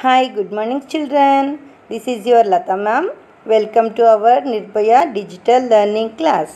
Hi, good morning children. This is your Lata ma'am. Welcome to our Nirbhaya digital learning class.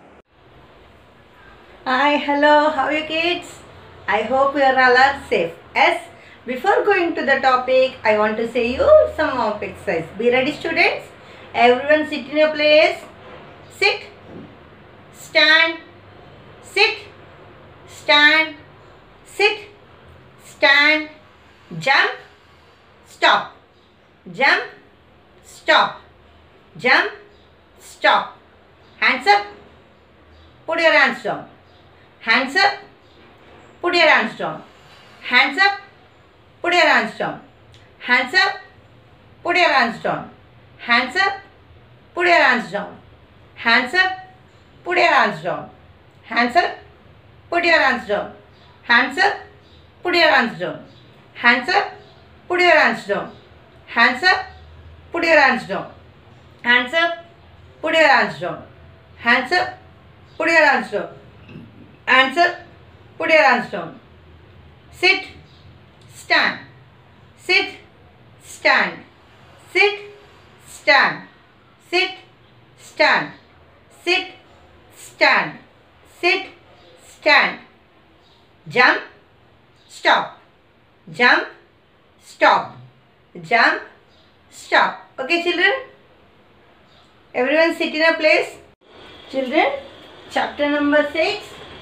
Hi, hello, how are you kids? I hope you are all safe. Yes, before going to the topic, I want to say you some of exercise. Be ready students. Everyone sit in your place. Sit, stand, sit, stand, sit, stand, jump, stop, jump, stop, jump, stop. Hands up, put your hands down. Hands up, put your hands down. Hands up, put your hands down. Hands up, put your hands down. Hands up, put your hands down. Hands up, put your hands down. Hands up, put your hands down. Hands up, put your hands down. Hands up, put your hands down. Hands up, put your hands down. Hands up, put your hands down. Hands up, put your hands down. Hands up, put your hands down. Sit, stand. Sit, stand. Sit, stand. Sit, stand. Sit, stand. Sit, stand. Jump, stop. Jump, stop. Jump, stop. Okay children? Everyone sit in a place. Children, chapter number 6.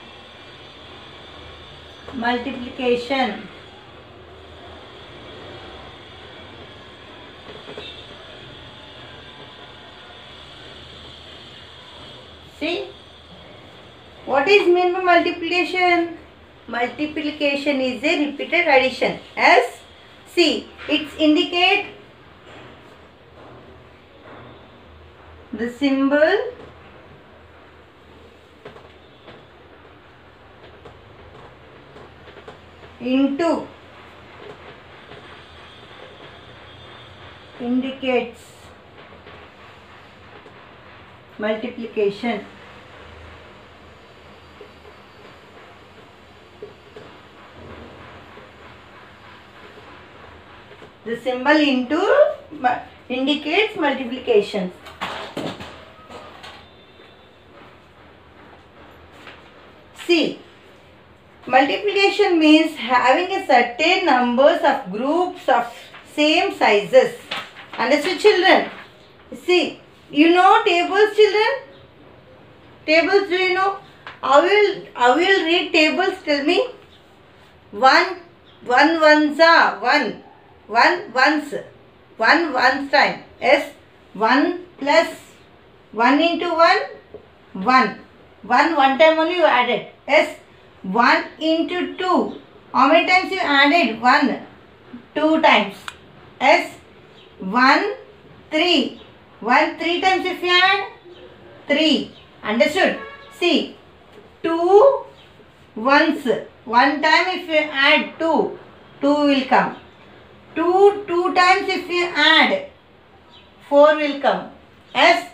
Multiplication. See, what is meant by multiplication? Multiplication is a repeated addition. As see, it indicate the symbol into indicates multiplication. The symbol into indicates multiplication. See, multiplication means having a certain numbers of groups of same sizes. Understood children? See, you know tables children? Tables, do you know? How will read tables? Tell me. One ones are one. One once time. Yes. 1 plus 1 into 1. 1. 1 time only you added. Yes. 1 into 2. How many times you added? 1. 2 times. Yes. 1, 3. 1 3 times if you add 3. Understood? See. 2 once. 1 time if you add 2. 2 will come. 2 times if you add 4 will come. Yes.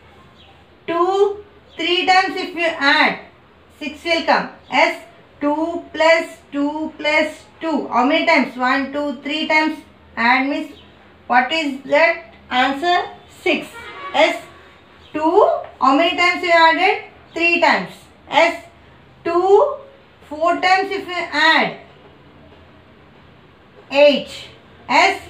2 3 times if you add 6 will come. Yes. 2 plus 2 plus 2. How many times? 1, 2, 3 times add means what is that answer? 6. Yes. 2. How many times you added? 3 times. Yes. 2 4 times if you add 8. Yes.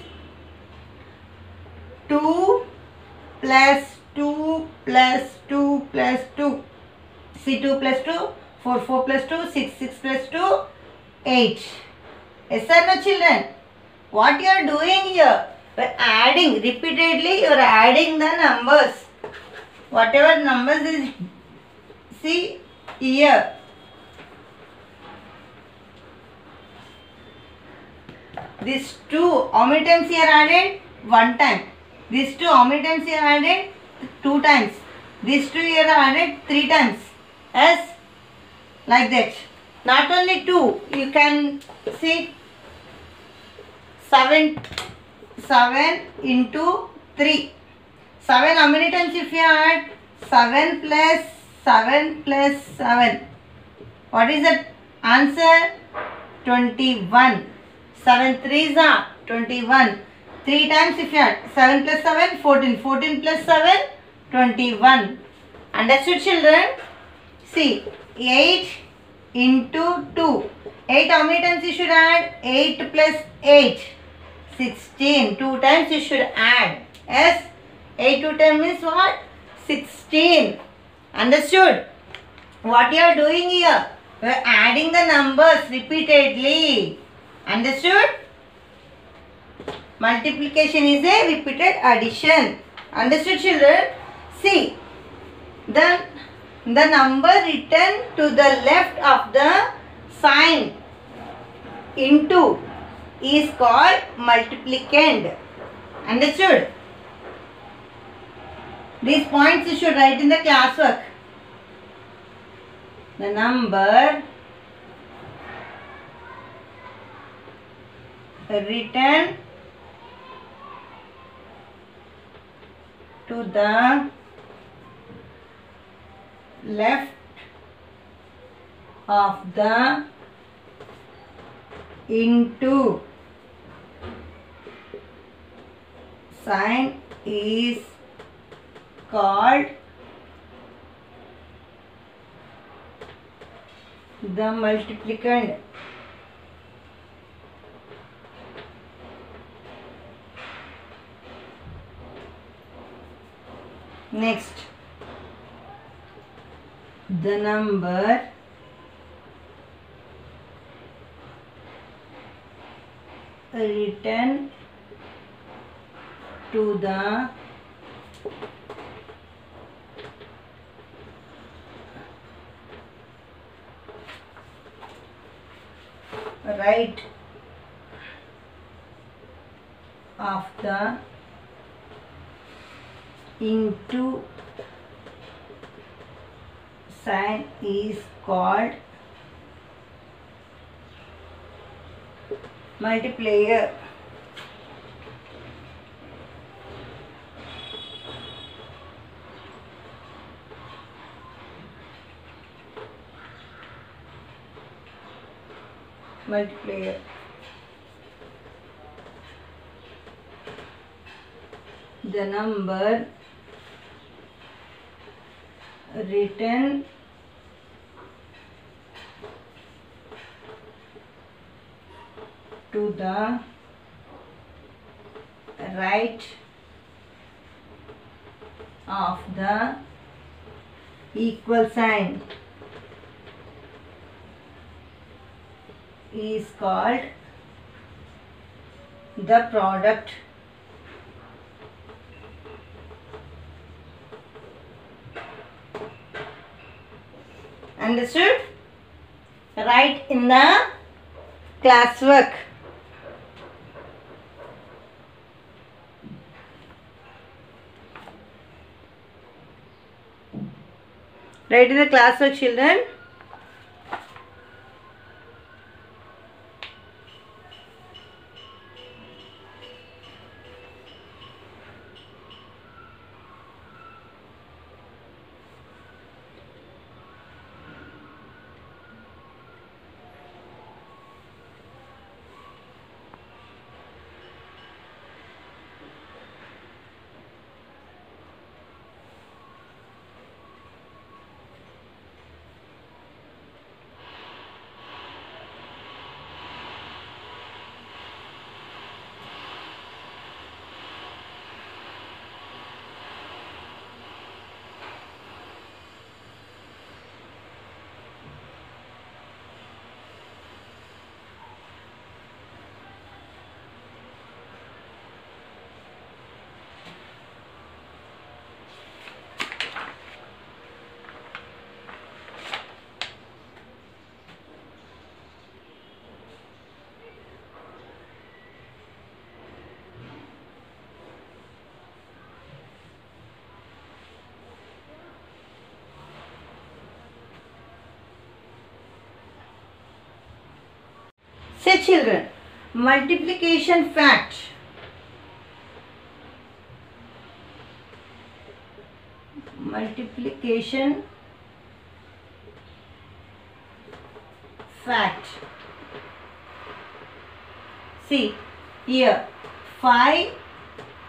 2 plus 2 plus 2 plus 2. See 2 plus 2. 4 plus 2. 6 plus 2. 8. Yes or no children? What you are doing here? By adding repeatedly, you are adding the numbers. Whatever numbers is, see here. These 2, how many times you are added? 1 time. These 2, how many times you are added? 2 times. These 2 you are added 3 times. Yes, like that. Not only 2, you can see 7 into 3. 7, how many times if you add? 7 plus 7 plus 7. What is the answer? 21. 7 3s are 21. 3 times if you add 7 plus 7, 14. 14 plus 7, 21. Understood, children? See, 8 into 2. 8 how many times you should add? 8 plus 8, 16. 2 times you should add. Yes? 8 to 10 means what? 16. Understood? What you are doing here? You are adding the numbers repeatedly. Understood? Multiplication is a repeated addition. Understood, children? See, the number written to the left of the sign into is called multiplicand. Understood? These points you should write in the classwork. The number written to the left of the into sign is called the multiplicand. Next, the number written to the right of the into sign is called multiplier. Multiplier. The number written to the right of the equal sign is called the product. Understood? Write in the classwork. Write in the classwork, children. Say, children, multiplication fact. Multiplication fact. See here, 5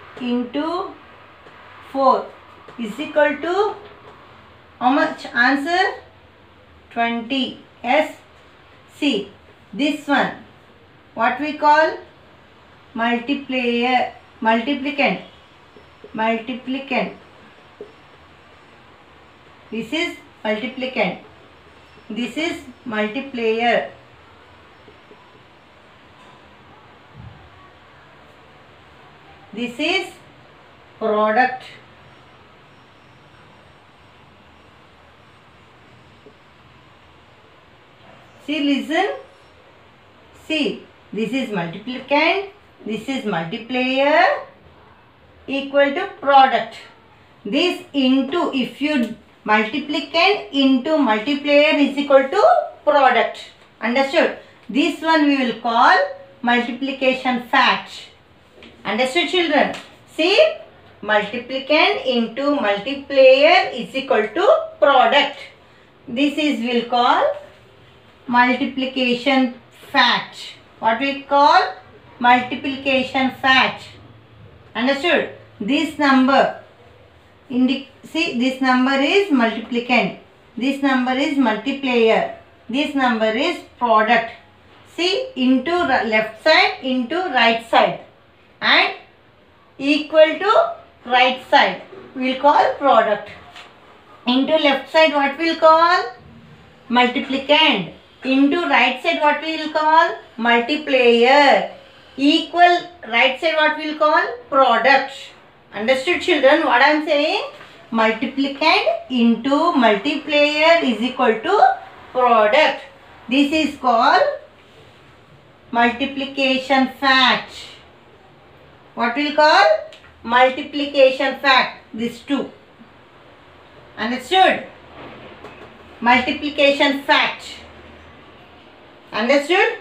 into 4 is equal to how much? Answer 20. Yes. See, this one, what we call multiplier, multiplicand. This is multiplicand. This is multiplier. This is product. See, listen. See, this is multiplicand. This is multiplier equal to product. This into, if you multiplicand into multiplier is equal to product. Understood? This one we will call multiplication fact. Understood, children? See, multiplicand into multiplier is equal to product. This is we will call multiplication fact. What we call multiplication fact. Understood? This number, see, this number is multiplicand. This number is multiplier. This number is product. See, into left side into right side and equal to right side we will call product. Into left side what we will call multiplicand. Into right side what we will call multiplier. Equal right side what we will call product. Understood, children, what I am saying? Multiplicand into multiplier is equal to product. This is called multiplication fact. What we will call multiplication fact. These two. Understood? Multiplication fact. Understood?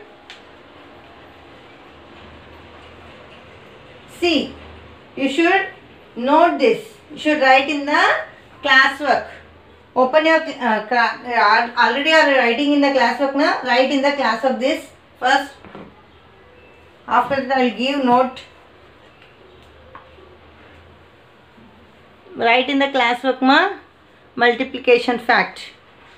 See, you should note this. You should write in the classwork. Open your already are writing in the classwork now. Write in the classwork this first. After that I will give note. Write in the classwork ma multiplication fact.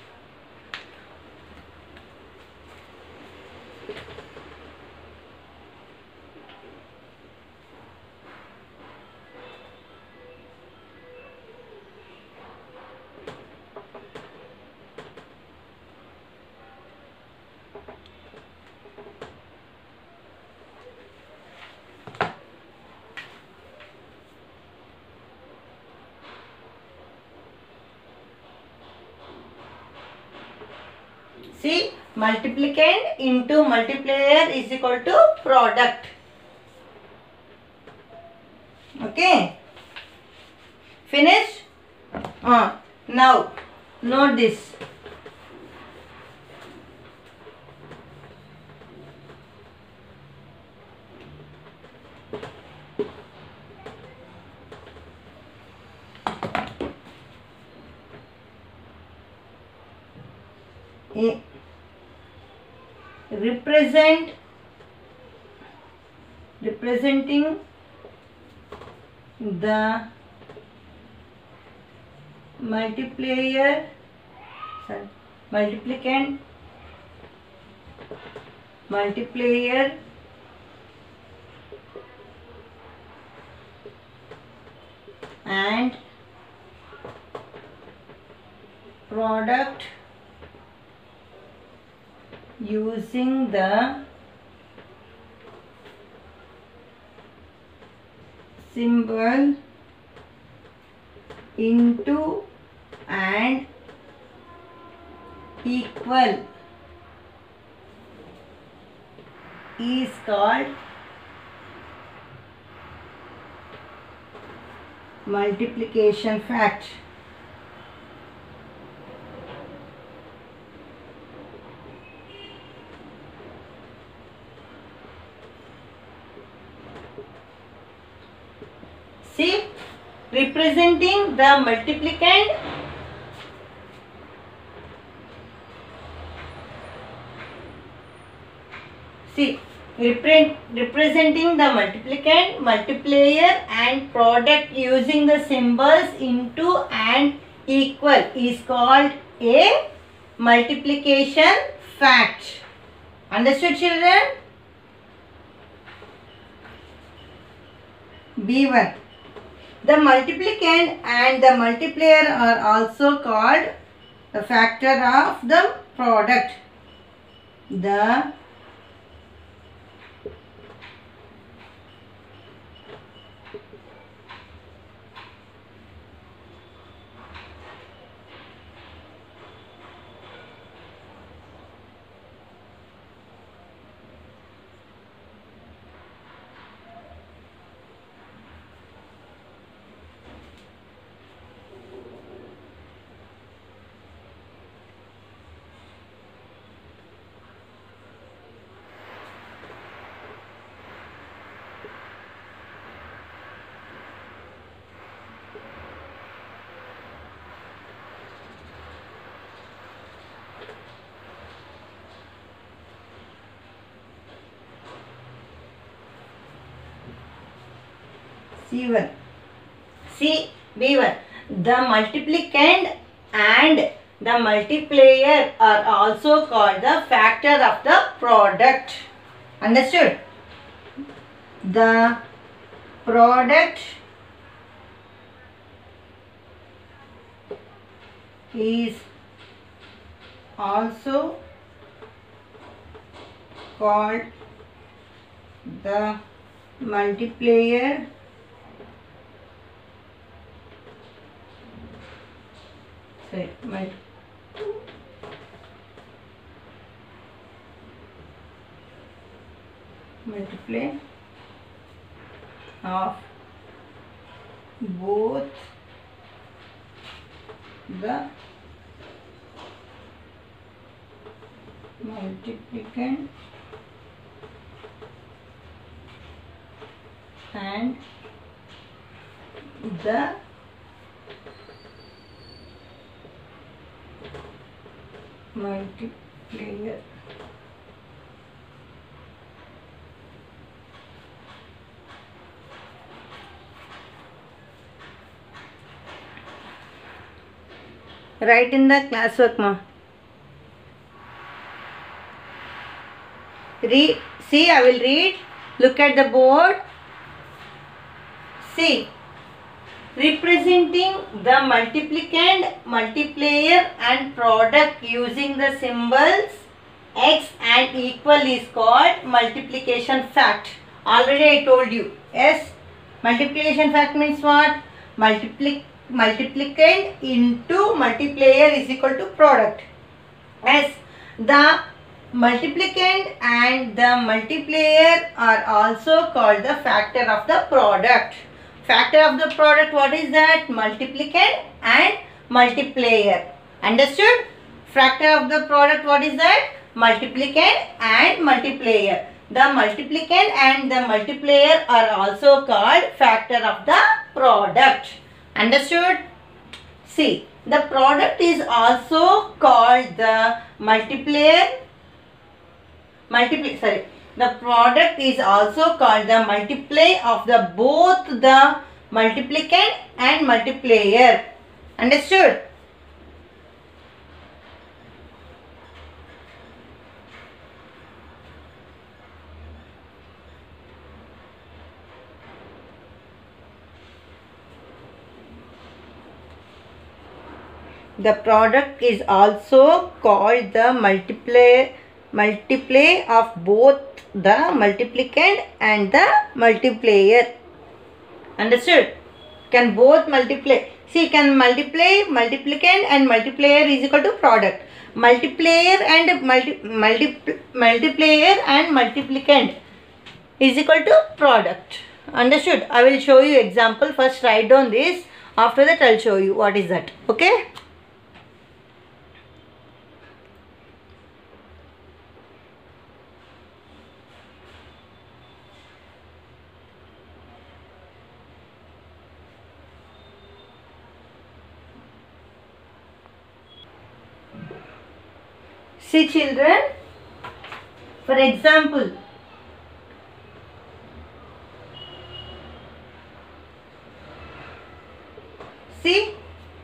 See, multiplicand into multiplier is equal to product. Okay. Finished? Now, note this. Representing the multiplier, multiplicand, multiplier and product using the symbol into and equal is called multiplication fact. See, representing the multiplicand see representing the multiplicand, multiplier and product using the symbols into and equal is called a multiplication fact. Understood, children? B1. The multiplicand and the multiplier are also called the factor of the product. The C1. B1. The multiplicand and the multiplier are also called the factor of the product. Understood? The product is also called the multiplier multiply of both the multiplicand and the multiplier. Write in the classwork, ma. Read. See, I will read. Look at the board. See. Representing the multiplicand, multiplier and product using the symbols x and equal is called multiplication fact. Already I told you. Yes. Multiplication fact means what? Multiplicand into multiplier is equal to product. Yes. The multiplicand and the multiplier are also called the factor of the product. Factor of the product, what is that? Multiplicand and multiplier. Understood? Factor of the product, what is that? Multiplicand and multiplier. The multiplicand and the multiplier are also called factor of the product. Understood? See, the product is also called the the product is also called the multiply of the both the multiplicand and multiplier. Understood? The product is also called the multiply of both the multiplicand and the multiplier. Understood? Can both multiply. See, can multiply, multiplicand and multiplier is equal to product. Multiplier and multiplier and multiplicand is equal to product. Understood? I will show you example. First write down this. After that I will show you what is that. Okay? See children, for example, See,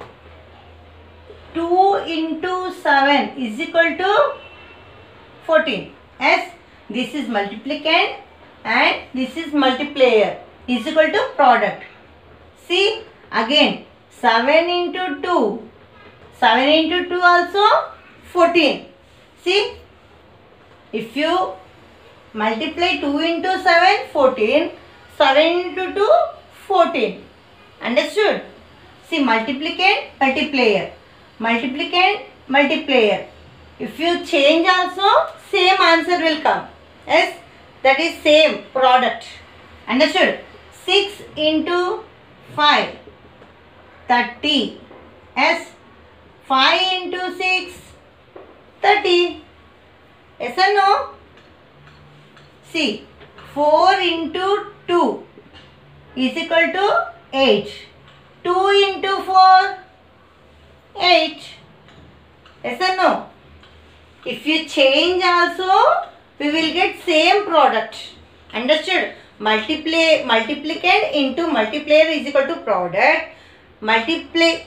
2 into 7 is equal to 14. Yes, this is multiplicand and this is multiplier is equal to product. See, again 7 into 2. 7 into 2 also 14. See, if you multiply 2 into 7, 14. 7 into 2, 14. Understood? See, multiplicand, multiplier. Multiplicand, multiplier. If you change also, same answer will come. Yes, that is same product. Understood? 6 into 5, 30. Yes, 5 into 6, 30. Yes or no? See, 4 into 2 is equal to 8. 2 into 4, 8. Yes or no? If you change also, we will get same product. Understood? Multiplicand into multiplier is equal to product. Multiplier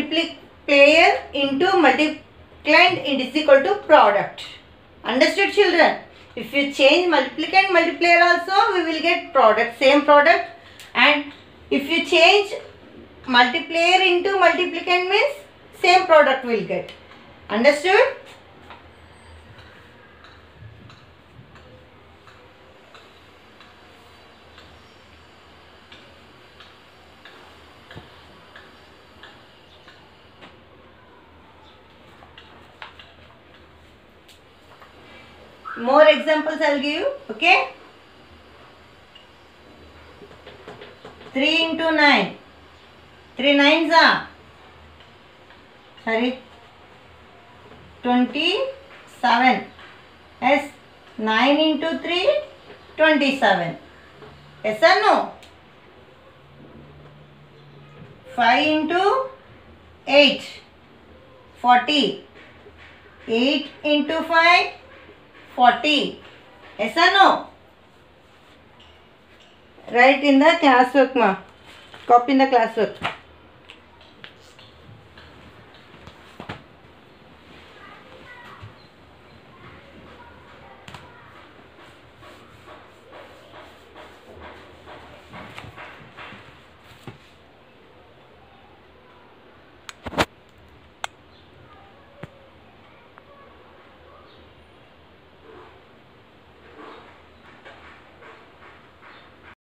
into multiplicand is equal to product. Understood, children? If you change multiplicand multiplier also, we will get product, same product. And if you change multiplier into multiplicand means same product will get. Understood? More examples I will give you. Okay. 3 into 9. 3 nines are 27. Yes. 9 into 3, 27. Yes or no? 5 into 8, 40. 8 into 5, 40. Yes or no? Write in the classwork, ma. Copy in the classwork.